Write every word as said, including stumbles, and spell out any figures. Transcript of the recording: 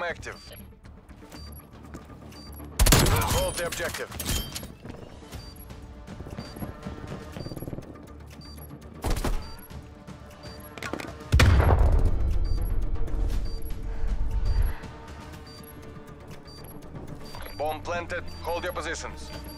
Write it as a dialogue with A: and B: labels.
A: active. Hold the objective. Bomb planted. Hold your positions.